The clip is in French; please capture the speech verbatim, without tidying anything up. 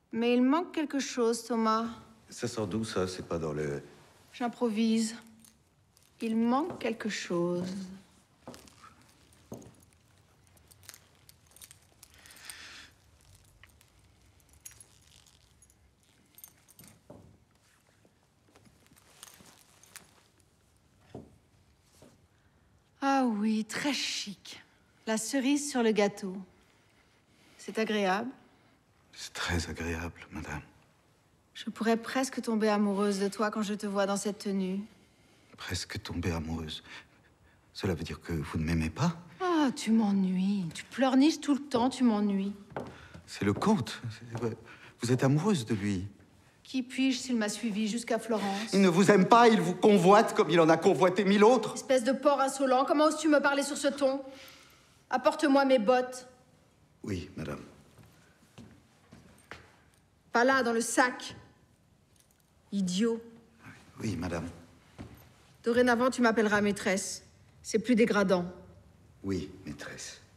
Mais il manque quelque chose, Thomas. Ça sort d'où, ça? C'est pas dans le... J'improvise. Il manque quelque chose. Ah oui, très chic. La cerise sur le gâteau. C'est agréable? C'est très agréable, madame. Je pourrais presque tomber amoureuse de toi quand je te vois dans cette tenue. Presque tombée amoureuse. Cela veut dire que vous ne m'aimez pas? Ah, tu m'ennuies. Tu pleurniches tout le temps, tu m'ennuies. C'est le comte. Vous êtes amoureuse de lui. Qui puis-je s'il m'a suivi jusqu'à Florence? Il ne vous aime pas, il vous convoite comme il en a convoité mille autres. Espèce de porc insolent, comment oses-tu me parler sur ce ton? Apporte-moi mes bottes. Oui, madame. Pas là, dans le sac. Idiot. Oui, madame. Dorénavant, tu m'appelleras maîtresse. C'est plus dégradant. Oui, maîtresse.